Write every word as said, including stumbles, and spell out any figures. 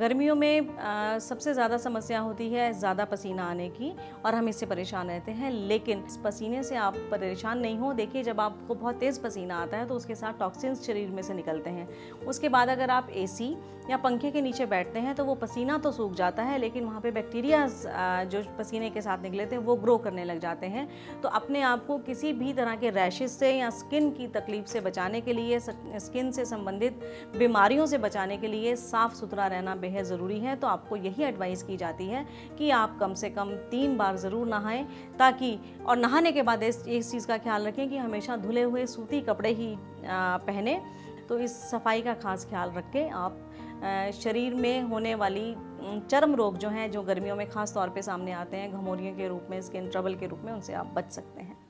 गर्मियों में आ, सबसे ज़्यादा समस्या होती है ज़्यादा पसीना आने की, और हम इससे परेशान रहते हैं। लेकिन इस पसीने से आप परेशान नहीं हो। देखिए, जब आपको बहुत तेज़ पसीना आता है तो उसके साथ टॉक्सिन्स शरीर में से निकलते हैं। उसके बाद अगर आप एसी या पंखे के नीचे बैठते हैं तो वो पसीना तो सूख जाता है, लेकिन वहाँ पे बैक्टीरिया जो पसीने के साथ निकले थे वो ग्रो करने लग जाते हैं। तो अपने आप को किसी भी तरह के रैशेज से या स्किन की तकलीफ से बचाने के लिए, स्किन से संबंधित बीमारियों से बचाने के लिए साफ़ सुथरा रहना बेहद ज़रूरी है। तो आपको यही एडवाइस की जाती है कि आप कम से कम तीन बार ज़रूर नहाएं, ताकि और नहाने के बाद इस इस चीज़ का ख्याल रखें कि हमेशा धुले हुए सूती कपड़े ही पहने। तो इस सफाई का खास ख्याल रख के आप शरीर में होने वाली चर्म रोग जो हैं, जो गर्मियों में ख़ास तौर पे सामने आते हैं घमौरियों के रूप में, स्किन ट्रबल के रूप में, उनसे आप बच सकते हैं।